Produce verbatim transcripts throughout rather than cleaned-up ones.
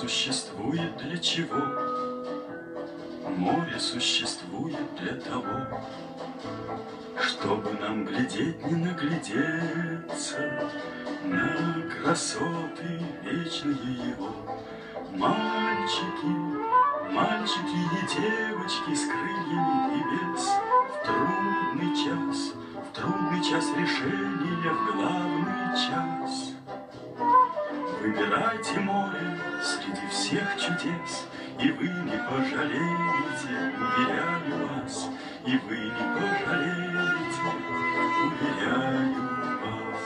существует для чего? Море существует для того, чтобы нам глядеть, не наглядеться на красоты вечные его. Мальчики, мальчики и девочки с крыльями и без, в трудный час, в трудный час решения, в главный час. Выбирайте море среди всех чудес, и вы не пожалеете, уверяю вас, и вы не пожалеете, уверяю вас.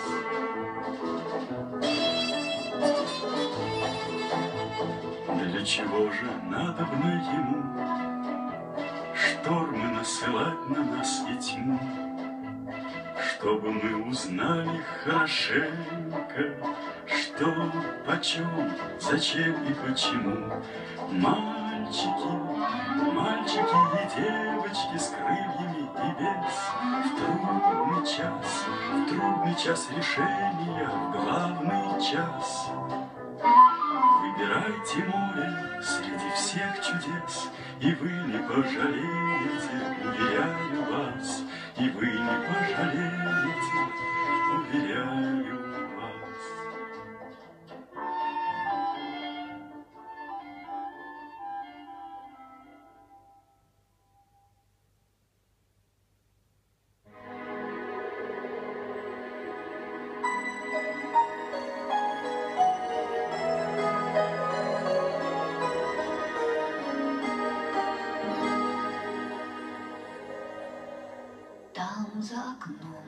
Для чего же надобно ему штормы насылать на нас и тьму? Чтобы мы узнали хорошенько, что, почем, зачем и почему. Мальчики, мальчики и девочки с крыльями и без, в трудный час, в трудный час решения, в главный час. Выбирайте море среди всех чудес, и вы не пожалеете, уверяю вас, и вы не пожалеете, уверяю вас. Там за окном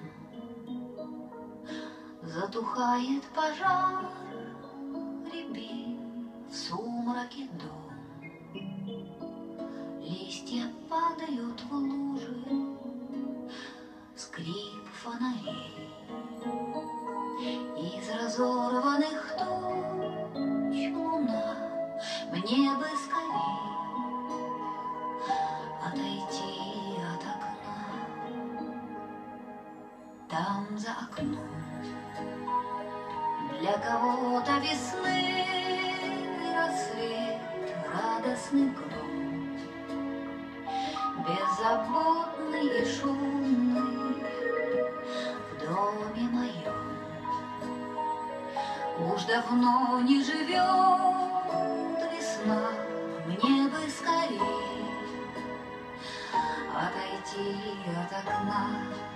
затухает пожар, рябит в сумраке дом. Листья падают в лужи, скрип фонарей. Из разорванных туч луна, мне бы скорей отойти от окна. Там за окном для кого-то весны рассвет, радостный гром, беззаботный и шумный в доме моем. Уж давно не живет весна, мне бы скорей отойти от окна.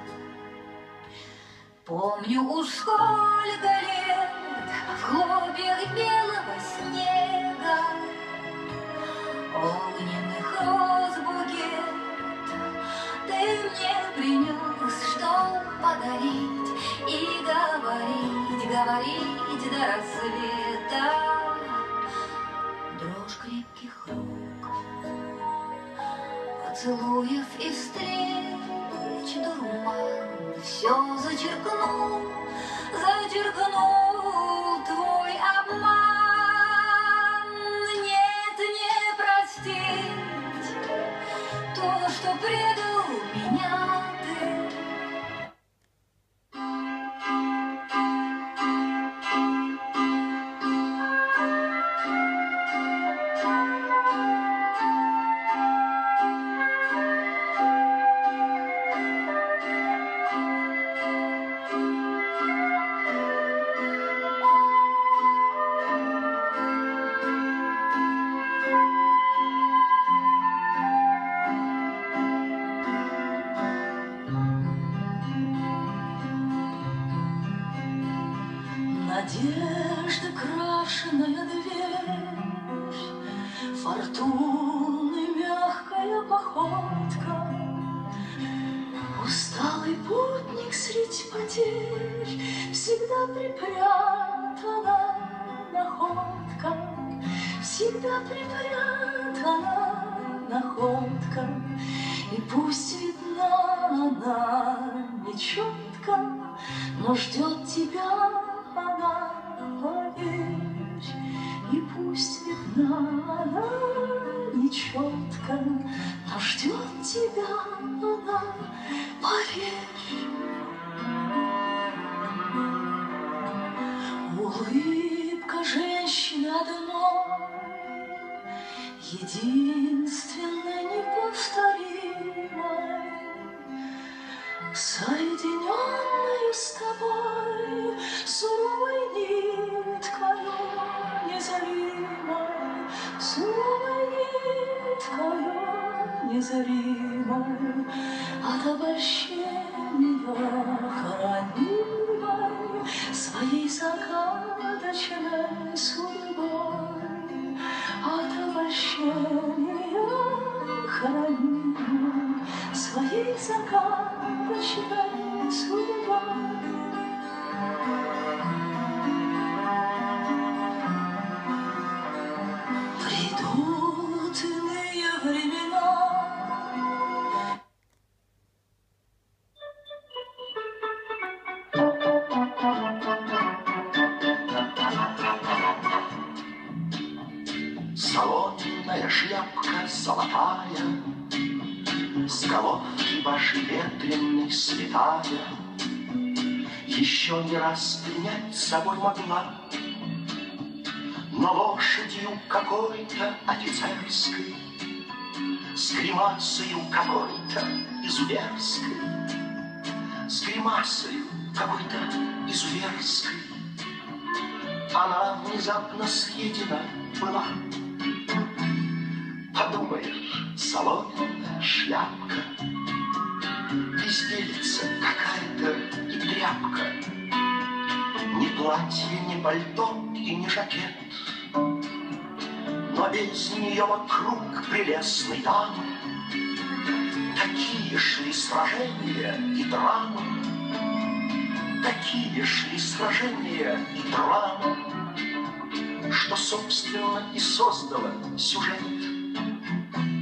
Помню уж сколько лет в хлопьях белого снега, огненных роз букет ты мне принес, что подарить и говорить, говорить до рассвета. Дрожь крепких рук, поцелуев и встреч дурман, все зачеркнул, зачеркнул твой обман. Нет, не простить то, что предал меня ты. Надежда, крашеная дверь, фортуны мягкая походка, усталый путник средь потерь, всегда припрятана находка, всегда припрятана находка, и пусть видна она нечетко, но ждет тебя она, поверь, и пусть видна она нечетко, но ждет тебя она, поверь. Улыбка женщины одной единственной, неповторимой, соединенную с тобой суровой ниткою незримой, суровой ниткою незримой, от обольщения хранимой своей загадочной судьбой, от обольщения хранимой своей загадочной судьбой. Придут иные времена. Соломенная шляпка золотая, с головки вашей ветреной слетая, еще не раз принять с собой могла, но лошадью какой-то офицерской, с гримасою какой-то изуверской, с гримасою какой-то изуверской, она внезапно съедена была. Подумаешь, соломенная шляпка, безделица какая-то и тряпка, ни платье, ни пальто и ни жакет, но без нее вокруг прелестной дамы такие шли сражения и драмы, такие шли сражения и драмы, что, собственно, и создала сюжет